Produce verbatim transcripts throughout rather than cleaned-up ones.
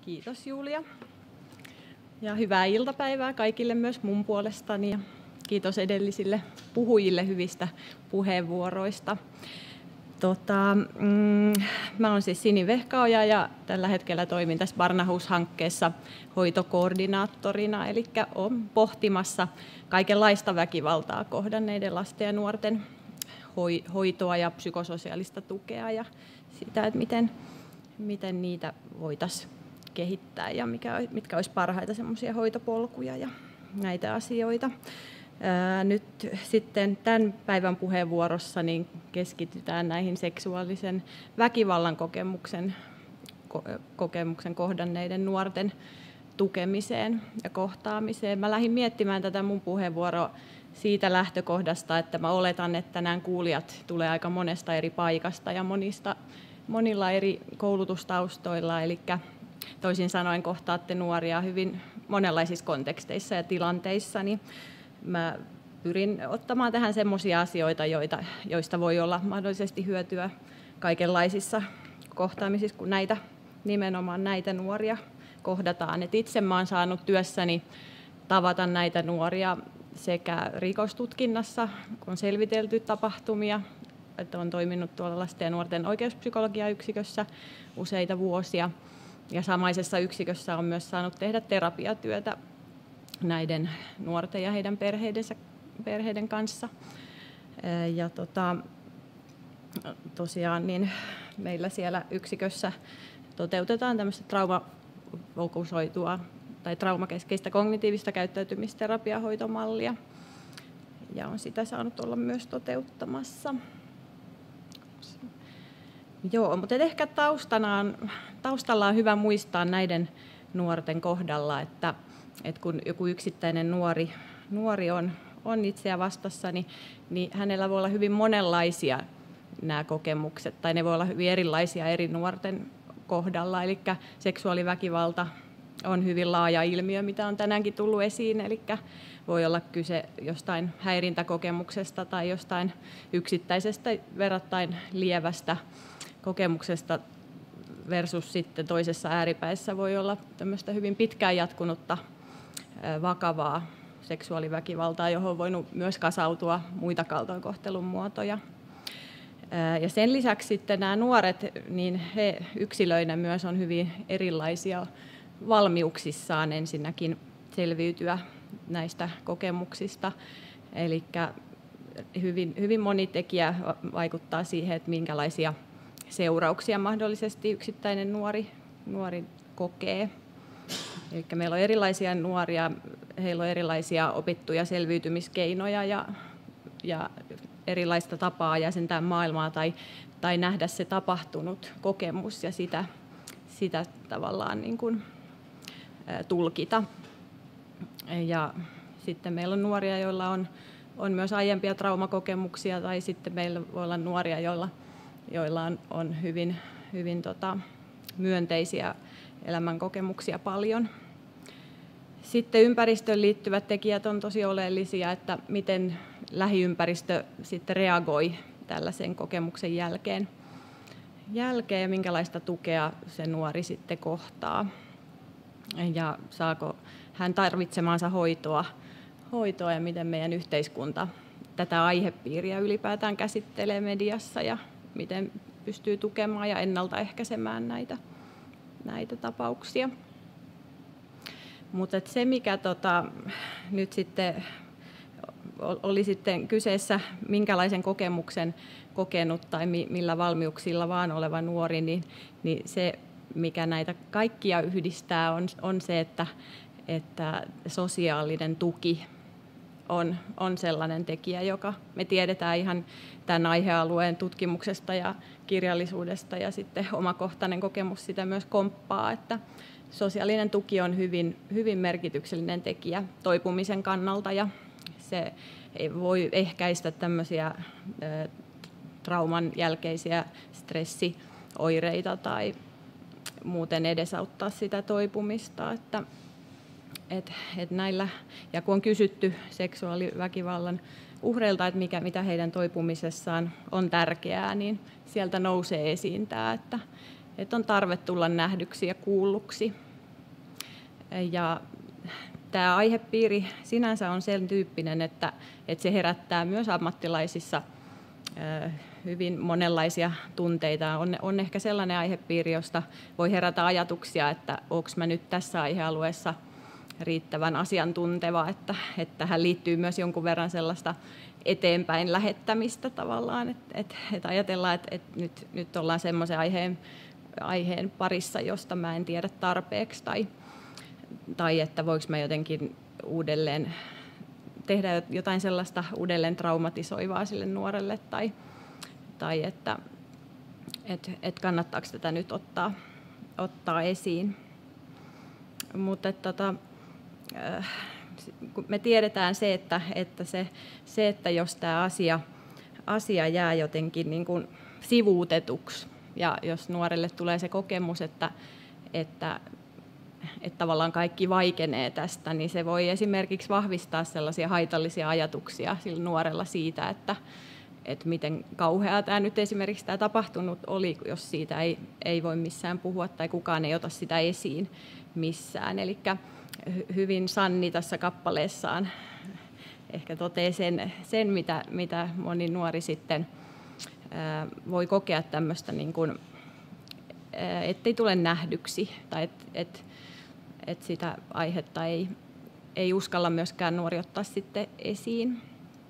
Kiitos Julia. Ja hyvää iltapäivää kaikille myös mun puolestani. Ja kiitos edellisille puhujille hyvistä puheenvuoroista. Tota, mm, mä oon siis Sini Vehkaoja ja tällä hetkellä toimin tässä Barnahus-hankkeessa hoitokoordinaattorina, eli olen pohtimassa kaikenlaista väkivaltaa kohdanneiden lasten ja nuorten hoitoa ja psykososiaalista tukea ja sitä, että miten, miten niitä voitaisiin kehittää ja mikä, mitkä olisi parhaita semmoisia hoitopolkuja ja näitä asioita. Ää, nyt sitten tämän päivän puheenvuorossa niin keskitytään näihin seksuaalisen väkivallan kokemuksen, ko, kokemuksen kohdanneiden nuorten tukemiseen ja kohtaamiseen. Mä lähdin miettimään tätä mun puheenvuoroa siitä lähtökohdasta, että mä oletan, että nämä kuulijat tulee aika monesta eri paikasta ja monista, monilla eri koulutustaustoilla, eli toisin sanoen kohtaatte nuoria hyvin monenlaisissa konteksteissa ja tilanteissa, niin mä pyrin ottamaan tähän semmoisia asioita, joita, joista voi olla mahdollisesti hyötyä kaikenlaisissa kohtaamisissa, kun näitä, nimenomaan näitä nuoria kohdataan. Et itse mä oon saanut työssäni tavata näitä nuoria sekä rikostutkinnassa, kun on selvitelty tapahtumia, että on toiminut tuolla lasten ja nuorten oikeuspsykologiayksikössä useita vuosia, ja samaisessa yksikössä on myös saanut tehdä terapiatyötä näiden nuorten ja heidän perheidensä, perheiden kanssa. Ja tota, tosiaan niin meillä siellä yksikössä toteutetaan tämmöistä traumafokusoitua tai traumakeskeistä kognitiivista käyttäytymisterapiahoitomallia, ja on sitä saanut olla myös toteuttamassa. Joo, mutta ehkä taustana on, taustalla on hyvä muistaa näiden nuorten kohdalla, että, että kun joku yksittäinen nuori, nuori on, on itseä vastassa, niin, niin hänellä voi olla hyvin monenlaisia nämä kokemukset, tai ne voi olla hyvin erilaisia eri nuorten kohdalla. Eli seksuaaliväkivalta on hyvin laaja ilmiö, mitä on tänäänkin tullut esiin, eli voi olla kyse jostain häirintäkokemuksesta tai jostain yksittäisestä verrattain lievästä kokemuksesta versus sitten toisessa ääripäissä voi olla tämmöistä hyvin pitkään jatkunutta vakavaa seksuaaliväkivaltaa, johon on voinut myös kasautua muita kaltoinkohtelun muotoja. Ja sen lisäksi sitten nämä nuoret, niin he yksilöinä myös on hyvin erilaisia valmiuksissaan ensinnäkin selviytyä näistä kokemuksista. Eli hyvin, hyvin moni tekijä vaikuttaa siihen, että minkälaisia seurauksia mahdollisesti yksittäinen nuori, nuori kokee. Eli meillä on erilaisia nuoria, heillä on erilaisia opittuja selviytymiskeinoja ja, ja erilaista tapaa jäsentää maailmaa tai, tai nähdä se tapahtunut kokemus ja sitä, sitä tavallaan niin kuin, ä, tulkita. Ja sitten meillä on nuoria, joilla on, on myös aiempia traumakokemuksia, tai sitten meillä voi olla nuoria, joilla, joilla on, on hyvin, hyvin tota, myönteisiä elämänkokemuksia paljon. Sitten ympäristöön liittyvät tekijät on tosi oleellisia, että miten lähiympäristö sitten reagoi tällaisen kokemuksen jälkeen, jälkeen ja minkälaista tukea se nuori sitten kohtaa. Ja saako hän tarvitsemaansa hoitoa, hoitoa ja miten meidän yhteiskunta tätä aihepiiriä ylipäätään käsittelee mediassa ja miten pystyy tukemaan ja ennaltaehkäisemään näitä, näitä tapauksia. Mutta se, mikä tota, nyt sitten oli sitten kyseessä, minkälaisen kokemuksen kokenut tai millä valmiuksilla vaan oleva nuori, niin, niin se, mikä näitä kaikkia yhdistää, on, on se, että, että sosiaalinen tuki on, on sellainen tekijä, joka me tiedetään ihan tämän aihealueen tutkimuksesta ja kirjallisuudesta, ja sitten omakohtainen kokemus sitä myös komppaa, että sosiaalinen tuki on hyvin, hyvin merkityksellinen tekijä toipumisen kannalta, ja se ei voi ehkäistä tämmöisiä ä, trauman jälkeisiä stressioireita tai muuten edesauttaa sitä toipumista. Että, et, et näillä, ja kun on kysytty seksuaaliväkivallan uhreilta, että mikä, mitä heidän toipumisessaan on tärkeää, niin sieltä nousee esiin tämä, että, että on tarve tulla nähdyksi ja kuulluksi Ja tämä aihepiiri sinänsä on sen tyyppinen, että, että se herättää myös ammattilaisissa hyvin monenlaisia tunteita. On, on ehkä sellainen aihepiiri, josta voi herätä ajatuksia, että onko mä nyt tässä aihealueessa riittävän asiantunteva, että, että tähän liittyy myös jonkun verran sellaista eteenpäin lähettämistä tavallaan, että, että, että ajatellaan, että, että nyt, nyt ollaan semmoisen aiheen, aiheen parissa, josta mä en tiedä tarpeeksi, tai, tai että voiko mä jotenkin uudelleen tehdä jotain sellaista uudelleen traumatisoivaa sille nuorelle, tai, tai että et, et kannattaako tätä nyt ottaa, ottaa esiin. Mutta tota, me tiedetään se, että, että, se, se, että jos tämä asia, asia jää jotenkin niin kuin sivuutetuksi, ja jos nuorelle tulee se kokemus, että, että, että tavallaan kaikki vaikenee tästä, niin se voi esimerkiksi vahvistaa sellaisia haitallisia ajatuksia sillä nuorella siitä, että, että miten kauheaa tämä nyt esimerkiksi tämä tapahtunut oli, jos siitä ei, ei voi missään puhua tai kukaan ei ota sitä esiin missään. Eli hyvin Sanni tässä kappaleessaan ehkä toteaa sen, sen mitä, mitä moni nuori sitten ää, voi kokea tämmöistä, niin kuin, ää, ettei tule nähdyksi tai että et, et sitä aihetta ei, ei uskalla myöskään nuori ottaa sitten esiin.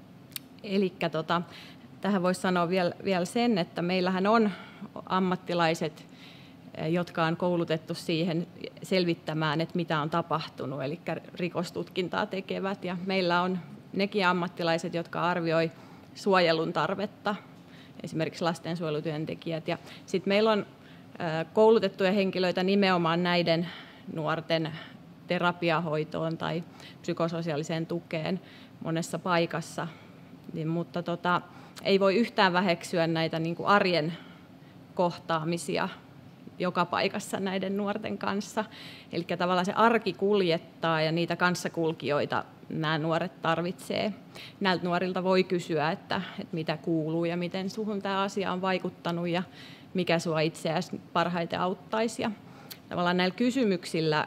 Eli tota, tähän voisi sanoa vielä, vielä sen, että meillähän on ammattilaiset, jotka on koulutettu siihen selvittämään, että mitä on tapahtunut, eli rikostutkintaa tekevät. Ja meillä on nekin ammattilaiset, jotka arvioi suojelun tarvetta, esimerkiksi lastensuojelutyöntekijät. Ja sitten meillä on koulutettuja henkilöitä nimenomaan näiden nuorten terapiahoitoon tai psykososiaaliseen tukeen monessa paikassa. Niin, mutta tota, ei voi yhtään väheksyä näitä niin kuin arjen kohtaamisia joka paikassa näiden nuorten kanssa. Eli tavallaan se arki kuljettaa ja niitä kanssakulkijoita nämä nuoret tarvitsee. Näiltä nuorilta voi kysyä, että, että mitä kuuluu ja miten suhun tämä asia on vaikuttanut ja mikä sua itseäsi parhaiten auttaisi. Ja tavallaan näillä kysymyksillä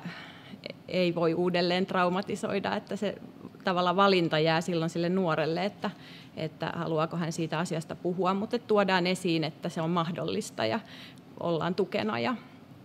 ei voi uudelleen traumatisoida, että se tavallaan valinta jää silloin sille nuorelle, että, että haluaako hän siitä asiasta puhua, mutta tuodaan esiin, että se on mahdollista ja ollaan tukena. Ja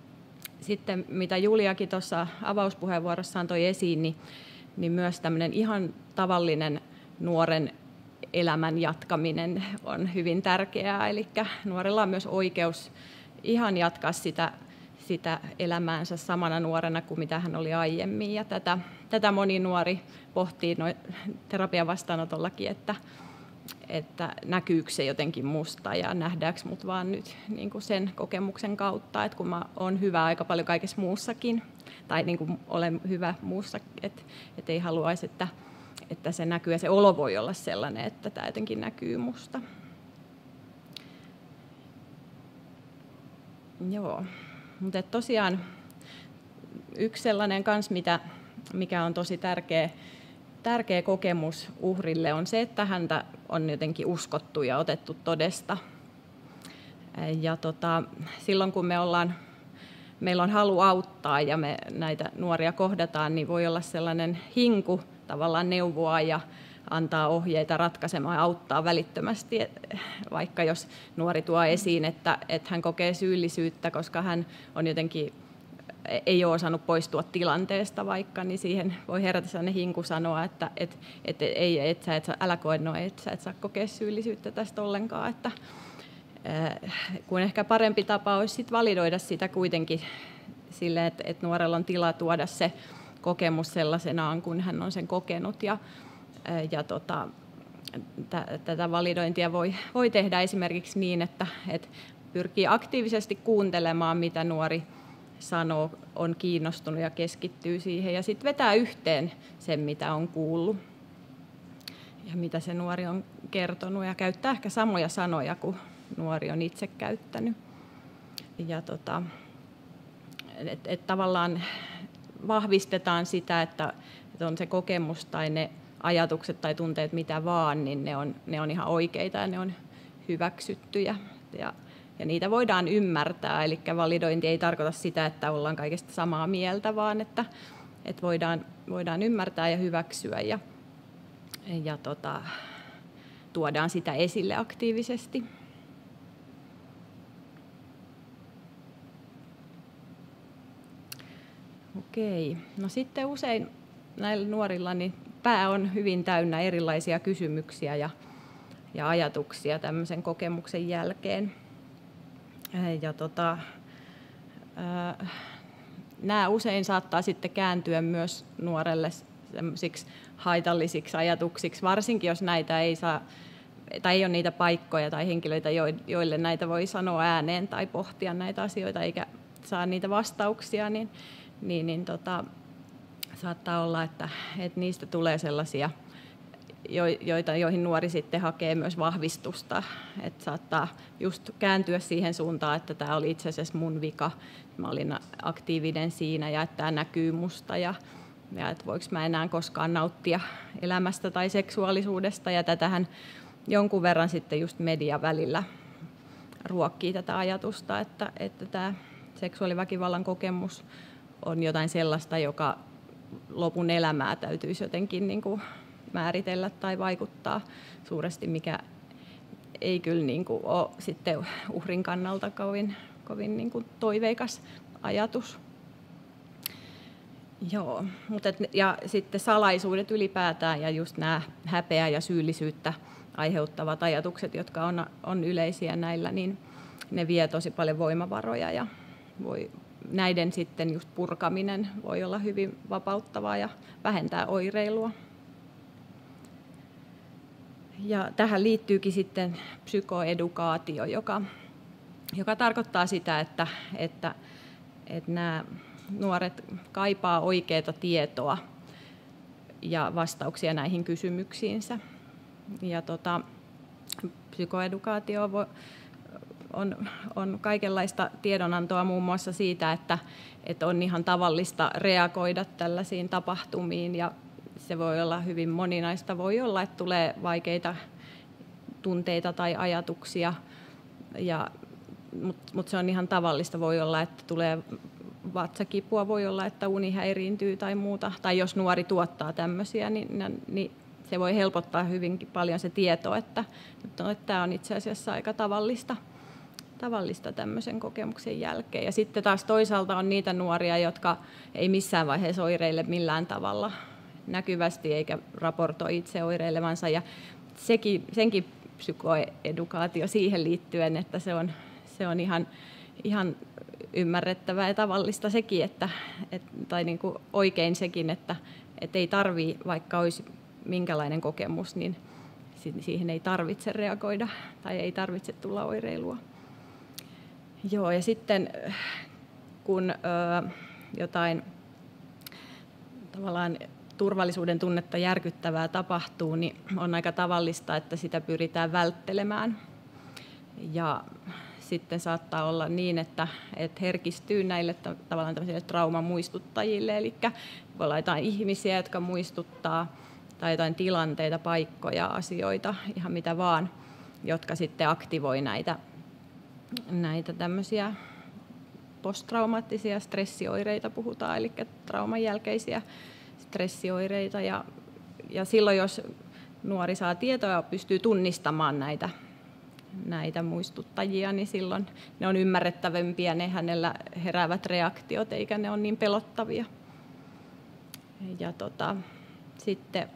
sitten mitä Juliakin tuossa avauspuheenvuorossaan toi esiin, niin, niin myös tämmöinen ihan tavallinen nuoren elämän jatkaminen on hyvin tärkeää, eli nuorella on myös oikeus ihan jatkaa sitä, sitä elämäänsä samana nuorena kuin mitä hän oli aiemmin, ja tätä, tätä moni nuori pohtii no, terapian vastaanotollakin, että että näkyykö se jotenkin musta ja nähdäänkö mut vaan nyt niin kuin sen kokemuksen kautta, että kun mä oon hyvä aika paljon kaikessa muussakin, tai niin kuin olen hyvä muussa, että, että ei haluaisi, että, että se näkyy, ja se olo voi olla sellainen, että tämä jotenkin näkyy musta. Joo, mutta tosiaan yksi sellainen kans, mitä, mikä on tosi tärkeä, Tärkeä kokemus uhrille on se, että häntä on jotenkin uskottu ja otettu todesta. Ja tota, silloin kun me ollaan, meillä on halu auttaa ja me näitä nuoria kohdataan, niin voi olla sellainen hinku tavallaan neuvoa ja antaa ohjeita ratkaisemaan ja auttaa välittömästi, vaikka jos nuori tuo esiin, että, että hän kokee syyllisyyttä, koska hän on jotenkin ei ole osannut poistua tilanteesta vaikka, niin siihen voi herätä sellainen hinku sanoa, että et, et, ei, et sä, et sä, älä koe noin, että sä et saa kokea syyllisyyttä tästä ollenkaan. Että, äh, kun ehkä parempi tapa olisi sit validoida sitä kuitenkin sille, että et nuorella on tila tuoda se kokemus sellaisenaan, kun hän on sen kokenut. Ja, äh, ja tota, t- tätä validointia voi, voi tehdä esimerkiksi niin, että et pyrkii aktiivisesti kuuntelemaan, mitä nuori sanoo, on kiinnostunut ja keskittyy siihen, ja sitten vetää yhteen sen, mitä on kuullut ja mitä se nuori on kertonut, ja käyttää ehkä samoja sanoja kuin nuori on itse käyttänyt. Ja tota, et, et tavallaan vahvistetaan sitä, että, että on se kokemus tai ne ajatukset tai tunteet mitä vaan, niin ne on, ne on ihan oikeita ja ne on hyväksyttyjä. Ja, Ja niitä voidaan ymmärtää, eli validointi ei tarkoita sitä, että ollaan kaikesta samaa mieltä, vaan että, että voidaan, voidaan ymmärtää ja hyväksyä ja, ja tota, tuodaan sitä esille aktiivisesti. Okei. No sitten usein näillä nuorilla niin pää on hyvin täynnä erilaisia kysymyksiä ja, ja ajatuksia tämmöisen kokemuksen jälkeen. Ja tota, ää, nämä usein saattaa sitten kääntyä myös nuorelle semmoisiksi haitallisiksi ajatuksiksi, varsinkin jos näitä ei saa, tai ei ole niitä paikkoja tai henkilöitä, joille näitä voi sanoa ääneen tai pohtia näitä asioita eikä saa niitä vastauksia, niin, niin, niin tota, saattaa olla, että, että niistä tulee sellaisia, joita, joihin nuori sitten hakee myös vahvistusta. Että saattaa just kääntyä siihen suuntaan, että tämä oli itse asiassa mun vika, mä olin aktiivinen siinä ja että tämä näkyy musta ja, ja että voiko mä enää koskaan nauttia elämästä tai seksuaalisuudesta. Ja tätähän jonkun verran sitten just media välillä ruokkii tätä ajatusta, että, että tämä seksuaaliväkivallan kokemus on jotain sellaista, joka lopun elämää täytyisi jotenkin niin kuin määritellä tai vaikuttaa suuresti, mikä ei kyllä niin kuin ole sitten uhrin kannalta kovin, kovin niin kuin toiveikas ajatus. Joo, mutta et, ja sitten salaisuudet ylipäätään ja just nämä häpeää ja syyllisyyttä aiheuttavat ajatukset, jotka on, on yleisiä näillä, niin ne vie tosi paljon voimavaroja ja voi, näiden sitten just purkaminen voi olla hyvin vapauttavaa ja vähentää oireilua. Ja tähän liittyykin sitten psykoedukaatio, joka, joka tarkoittaa sitä, että, että, että nämä nuoret kaipaa oikeaa tietoa ja vastauksia näihin kysymyksiinsä. Ja tota, psykoedukaatio on, on kaikenlaista tiedonantoa muun muassa siitä, että, että on ihan tavallista reagoida tällaisiin tapahtumiin ja se voi olla hyvin moninaista. Voi olla, että tulee vaikeita tunteita tai ajatuksia, mutta mut se on ihan tavallista. Voi olla, että tulee vatsakipua, voi olla, että uni häiriintyy tai muuta. Tai jos nuori tuottaa tämmöisiä, niin, niin se voi helpottaa hyvinkin paljon se tieto, että, että tämä on itse asiassa aika tavallista, tavallista tämmöisen kokemuksen jälkeen. Ja sitten taas toisaalta on niitä nuoria, jotka ei missään vaiheessa oireile millään tavalla näkyvästi eikä raportoi itse oireilevansa. Ja sekin, senkin psykoedukaatio siihen liittyen, että se on, se on ihan, ihan ymmärrettävää ja tavallista sekin, että, et, tai niin kuin oikein sekin, että et ei tarvitse, vaikka olisi minkälainen kokemus, niin siihen ei tarvitse reagoida tai ei tarvitse tulla oireilua. Joo, ja sitten kun ö, jotain tavallaan turvallisuuden tunnetta järkyttävää tapahtuu, niin on aika tavallista, että sitä pyritään välttelemään. Ja sitten saattaa olla niin, että, että herkistyy näille tavallaan tämmöisille traumamuistuttajille, eli voi olla jotain ihmisiä, jotka muistuttaa, tai jotain tilanteita, paikkoja, asioita, ihan mitä vaan, jotka sitten aktivoi näitä, näitä tämmöisiä posttraumaattisia stressioireita puhutaan, eli trauman jälkeisiä stressioireita. Ja, ja silloin, jos nuori saa tietoa ja pystyy tunnistamaan näitä, näitä muistuttajia, niin silloin ne on ymmärrettävämpiä, ne hänellä heräävät reaktiot, eikä ne ole niin pelottavia. Ja tota, sitten,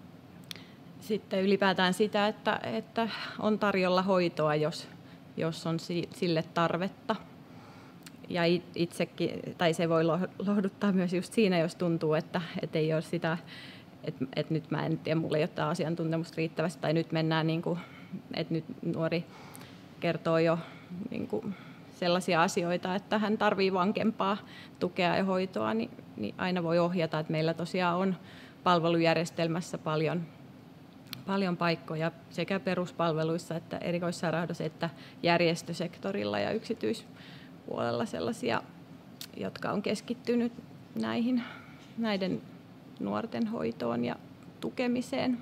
sitten ylipäätään sitä, että, että on tarjolla hoitoa, jos, jos on sille tarvetta. Ja itsekin, tai se voi lohduttaa myös just siinä, jos tuntuu, että, että ei ole sitä, että, että nyt mä en tiedä, mulla ei ole tämä asiantuntemusta riittävästi, tai nyt mennään, niin kuin, että nyt nuori kertoo jo niin kuin sellaisia asioita, että hän tarvitsee vankempaa tukea ja hoitoa, niin, niin aina voi ohjata, että meillä tosiaan on palvelujärjestelmässä paljon, paljon paikkoja sekä peruspalveluissa että erikoissairaanhoidossa että järjestösektorilla ja yksityispuolella sellaisia, jotka on keskittynyt näihin, näiden nuorten hoitoon ja tukemiseen.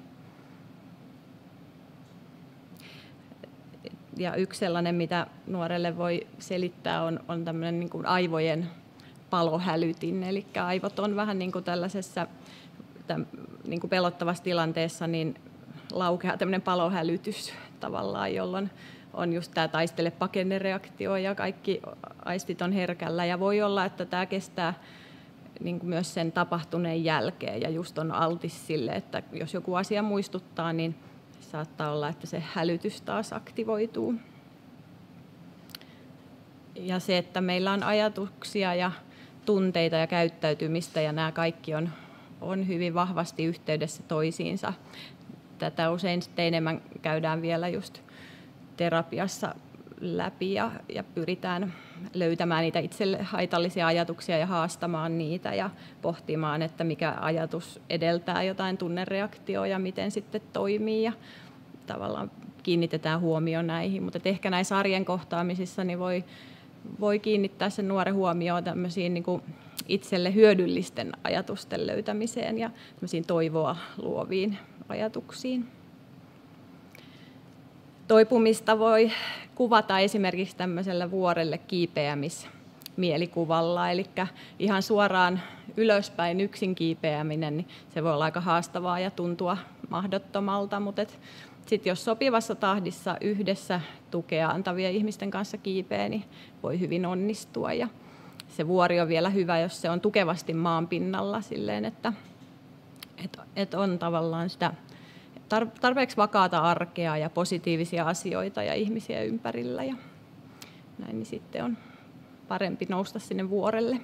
Ja yksi sellainen, mitä nuorelle voi selittää, on, on tämmöinen niin kuin aivojen palohälytin, eli aivot on vähän niin kuin tällaisessa tämän, niin kuin pelottavassa tilanteessa, niin laukeaa tämmöinen palohälytys tavallaan, jolloin on just tämä taistele-pakenne-reaktio ja kaikki aistit on herkällä. Ja voi olla, että tämä kestää niin kuin myös sen tapahtuneen jälkeen ja just on altis sille, että jos joku asia muistuttaa, niin saattaa olla, että se hälytys taas aktivoituu. Ja se, että meillä on ajatuksia ja tunteita ja käyttäytymistä ja nämä kaikki on, on hyvin vahvasti yhteydessä toisiinsa. Tätä usein sitten enemmän käydään vielä just terapiassa läpi ja, ja pyritään löytämään niitä itselle haitallisia ajatuksia ja haastamaan niitä ja pohtimaan, että mikä ajatus edeltää jotain tunnereaktioa ja miten sitten toimii ja tavallaan kiinnitetään huomioon näihin. Mutta ehkä näissä arjen kohtaamisissa niin voi, voi kiinnittää sen nuoren huomioon tämmöisiin niin kuin itselle hyödyllisten ajatusten löytämiseen ja tämmöisiin toivoa luoviin ajatuksiin. Toipumista voi kuvata esimerkiksi tämmöisellä vuorelle kiipeämismielikuvalla, eli ihan suoraan ylöspäin yksin kiipeäminen, niin se voi olla aika haastavaa ja tuntua mahdottomalta, mutta sitten jos sopivassa tahdissa yhdessä tukea antavien ihmisten kanssa kiipeä, niin voi hyvin onnistua. Ja se vuori on vielä hyvä, jos se on tukevasti maan pinnalla silleen, että, että, että on tavallaan sitä tarpeeksi vakaata arkea ja positiivisia asioita ja ihmisiä ympärillä. Ja näin niin sitten on parempi nousta sinne vuorelle.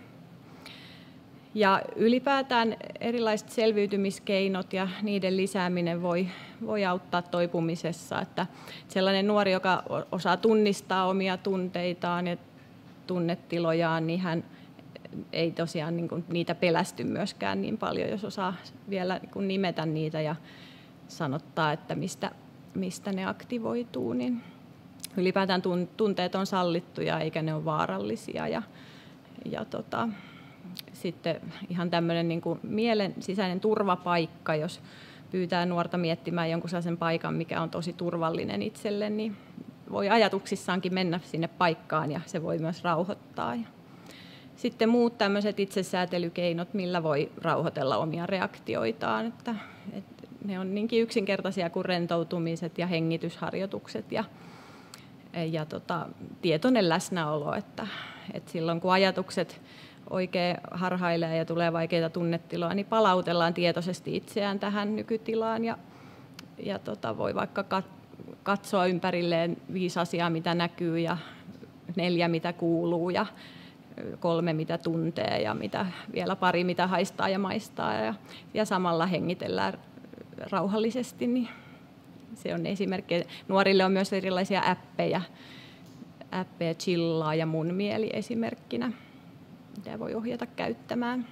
Ja ylipäätään erilaiset selviytymiskeinot ja niiden lisääminen voi, voi auttaa toipumisessa. Että sellainen nuori, joka osaa tunnistaa omia tunteitaan ja tunnetilojaan, niin hän ei tosiaan niin kuin niitä pelästy myöskään niin paljon, jos osaa vielä niin kuin nimetä niitä ja sanottaa, että mistä, mistä ne aktivoituu. Niin ylipäätään tunteet on sallittuja eikä ne ole vaarallisia. Ja, ja tota, sitten ihan tämmöinen niin kuin mielen sisäinen turvapaikka, jos pyytää nuorta miettimään jonkun sellaisen paikan, mikä on tosi turvallinen itselle, niin voi ajatuksissaankin mennä sinne paikkaan ja se voi myös rauhoittaa. Sitten muut tämmöiset itsesäätelykeinot, millä voi rauhoitella omia reaktioitaan. Että, että ne on niinkin yksinkertaisia kuin rentoutumiset ja hengitysharjoitukset ja, ja tota, tietoinen läsnäolo. Että, että silloin kun ajatukset oikein harhailee ja tulee vaikeita tunnetiloja, niin palautellaan tietoisesti itseään tähän nykytilaan ja, ja tota, voi vaikka katsoa ympärilleen viisi asiaa, mitä näkyy ja neljä, mitä kuuluu ja kolme, mitä tuntee ja mitä, vielä pari, mitä haistaa ja maistaa ja, ja samalla hengitellään rauhallisesti. Niin se on esimerkki. Nuorille on myös erilaisia appeja, appeja Chillaa ja Mun mieli esimerkkinä, mitä voi ohjata käyttämään.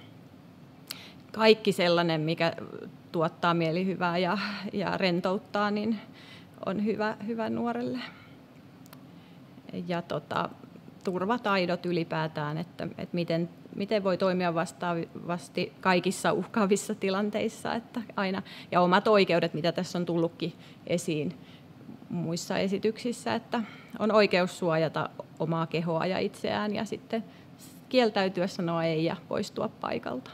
Kaikki sellainen, mikä tuottaa mielihyvää ja, ja rentouttaa, niin on hyvä, hyvä nuorelle. Ja tota, turvataidot ylipäätään, että, että miten, miten voi toimia vastaavasti kaikissa uhkaavissa tilanteissa. Että aina, ja omat oikeudet, mitä tässä on tullutkin esiin muissa esityksissä, että on oikeus suojata omaa kehoa ja itseään ja sitten kieltäytyä, sanoa ei ja poistua paikalta.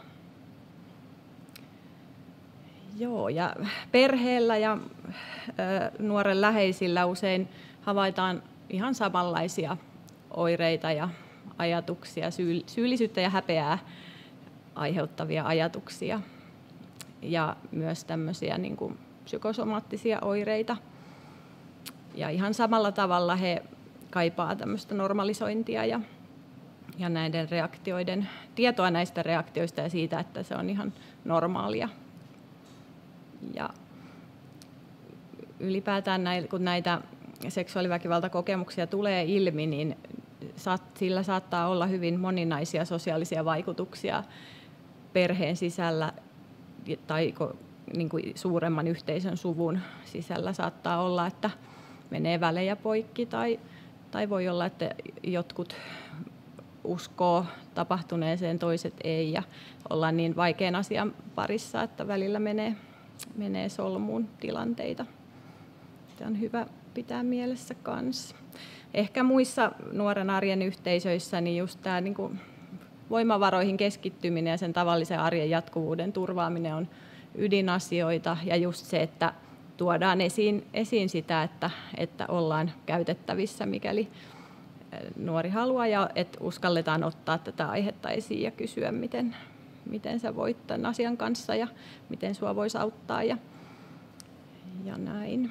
Joo, ja perheellä ja ö, nuoren läheisillä usein havaitaan ihan samanlaisia oireita ja ajatuksia, syyllisyyttä ja häpeää aiheuttavia ajatuksia ja myös tämmöisiä niin kuin psykosomaattisia oireita. Ja ihan samalla tavalla he kaipaa tämmöistä normalisointia ja, ja näiden reaktioiden, tietoa näistä reaktioista ja siitä, että se on ihan normaalia. Ja ylipäätään näin, kun näitä seksuaaliväkivaltakokemuksia tulee ilmi, niin sillä saattaa olla hyvin moninaisia sosiaalisia vaikutuksia perheen sisällä tai niin kuin suuremman yhteisön suvun sisällä saattaa olla, että menee välejä poikki tai, tai voi olla, että jotkut uskoo tapahtuneeseen, toiset ei ja ollaan niin vaikean asian parissa, että välillä menee, menee solmuun tilanteita. Tämä on hyvä pitää mielessä kanssa. Ehkä muissa nuoren arjen yhteisöissä niin just tämä niin kuin voimavaroihin keskittyminen ja sen tavallisen arjen jatkuvuuden turvaaminen on ydinasioita, ja just se, että tuodaan esiin, esiin sitä, että, että ollaan käytettävissä, mikäli nuori haluaa, ja että uskalletaan ottaa tätä aihetta esiin ja kysyä, miten, miten sä voit tämän asian kanssa ja miten sua voisi auttaa ja, ja näin.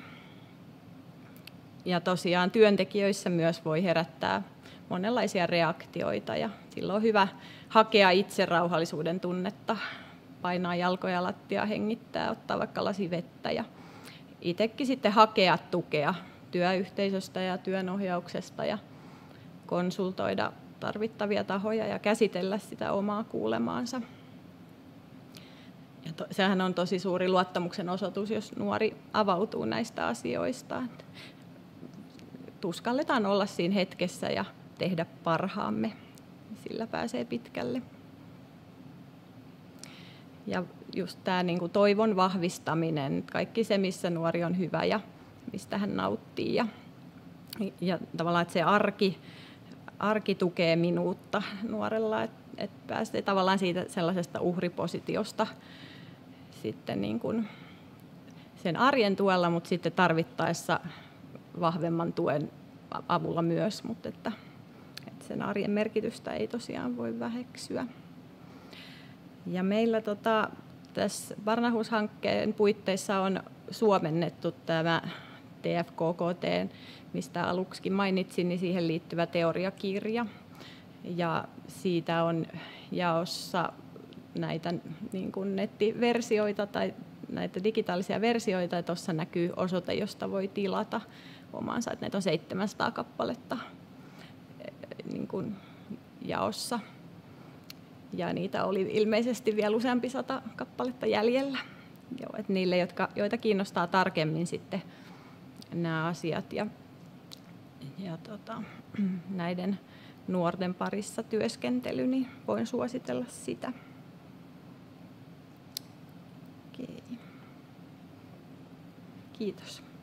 Ja tosiaan työntekijöissä myös voi herättää monenlaisia reaktioita, ja silloin on hyvä hakea itse rauhallisuuden tunnetta, painaa jalkoja lattia, hengittää, ottaa vaikka lasi vettä ja itsekin sitten hakea tukea työyhteisöstä ja työnohjauksesta ja konsultoida tarvittavia tahoja ja käsitellä sitä omaa kuulemaansa. Ja to, sehän on tosi suuri luottamuksen osoitus, jos nuori avautuu näistä asioista. Että uskalletaan olla siinä hetkessä ja tehdä parhaamme. Sillä pääsee pitkälle. Ja just tämä niin kuin toivon vahvistaminen, kaikki se, missä nuori on hyvä ja mistä hän nauttii. Ja, ja tavallaan, että se arki, arki tukee minuutta nuorella, että et pääsee tavallaan siitä sellaisesta uhripositiosta sitten niin kuin sen arjen tuella, mutta sitten tarvittaessa vahvemman tuen avulla myös, mutta että, että sen arjen merkitystä ei tosiaan voi väheksyä. Ja meillä tota, tässä Barnahus-hankkeen puitteissa on suomennettu tämä T F K K T, mistä aluksikin mainitsin, niin siihen liittyvä teoriakirja. Ja siitä on jaossa näitä niin kuin nettiversioita tai näitä digitaalisia versioita, ja tuossa näkyy osoite, josta voi tilata omansa, että näitä on seitsemänsataa kappaletta niin kuin jaossa. Ja niitä oli ilmeisesti vielä useampi sata kappaletta jäljellä. Joo, että niille, jotka, joita kiinnostaa tarkemmin sitten nämä asiat ja, ja tota, näiden nuorten parissa työskentely, niin voin suositella sitä. Okei. Kiitos.